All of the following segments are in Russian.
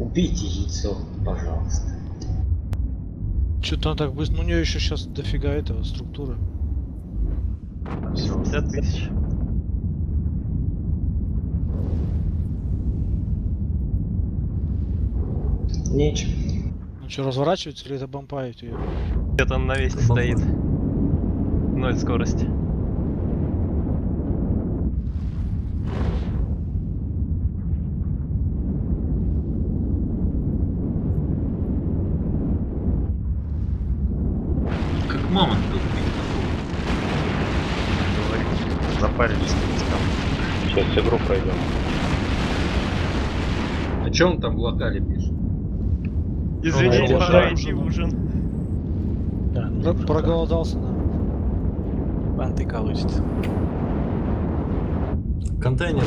Убейте яйцо, пожалуйста. Что-то он так быстро. Ну, у нее еще сейчас дофига этого структуры. 60 тысяч. Нечем. Ну что, разворачивается или забомпаете ее? Где-то он на месте стоит. 0 скорости. Как мамонт был. Запарились там. Сейчас игру пройдем. О чем там в локале пишет? Извините, это пора ужин. идти в ужин. Да, Проголодался, да. Банты колотится. Контейнер.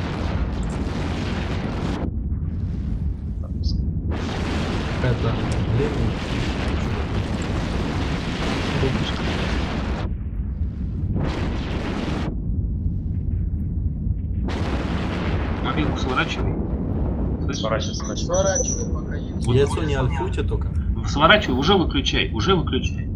Это левый. Мобилку сворачивай. Слышишь? Сворачивай, пока яйцо. Яйцо не альфуйте только. Сворачивай, уже выключай, уже выключай.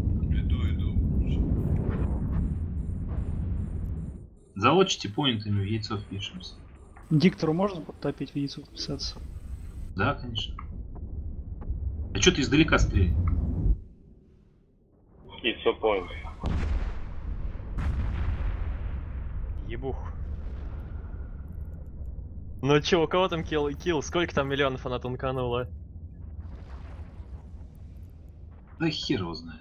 Залочите поинтами в яйцо впишемся. Диктору можно подтопить в яйцо подписаться? Да, конечно. А что ты издалека стреляешь? Яйцо поинт. Ебух. Ну чё, у кого там килл? Сколько там миллионов она тонканула? Да хер его знает.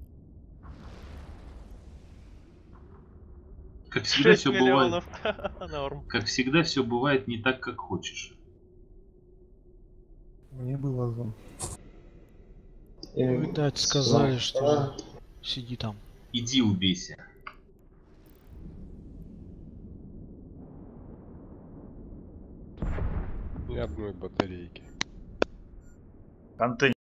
Как всегда 6 все бывает. миллионов. Норм. Как всегда все бывает не так, как хочешь. Мне было зон. Видать, сказали, что сиди там. Иди убейся. Ни одной батарейки. Контейнер.